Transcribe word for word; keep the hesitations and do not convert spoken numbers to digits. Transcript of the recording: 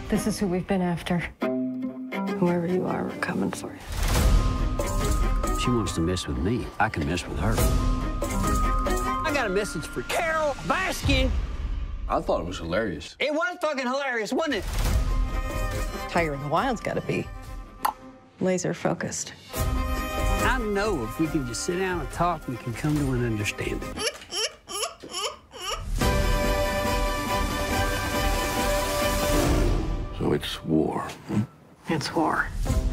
This is who we've been after. Whoever you are, we're coming for you. She wants to mess with me. I can mess with her. I got a message for Carol Baskin. I thought it was hilarious. It was fucking hilarious, wasn't it? Tiger in the Wild's got to be laser focused. I know if we can just sit down and talk, we can come to an understanding. So it's war. Hmm? It's war.